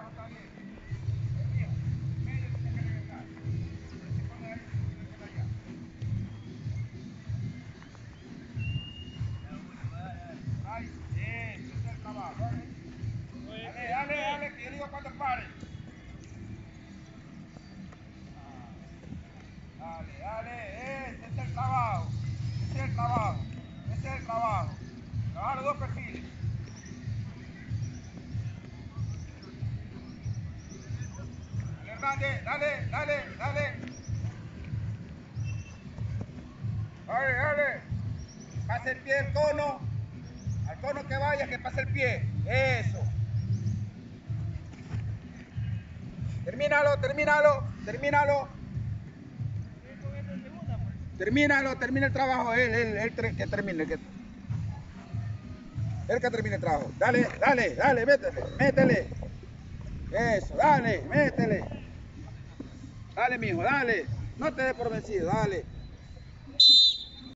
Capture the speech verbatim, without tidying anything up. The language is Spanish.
Dale, dale, que yo digo cuando pare. Dale, dale, ese es el trabajo. Ese es el trabajo. Ese es el trabajo. Trabajar los dos perfiles. Dale, Hernández, dale, dale, dale. Dale, dale. Pase el pie del cono. Al cono que vaya, que pase el pie. Eso. Termínalo, termínalo, termínalo. Termínalo, termina el trabajo. Él, él, él, que termine. El que, él que termine el trabajo. Dale, dale, dale, métele, métele. Eso, dale, métele. Dale, mijo, dale. No te des por vencido, dale.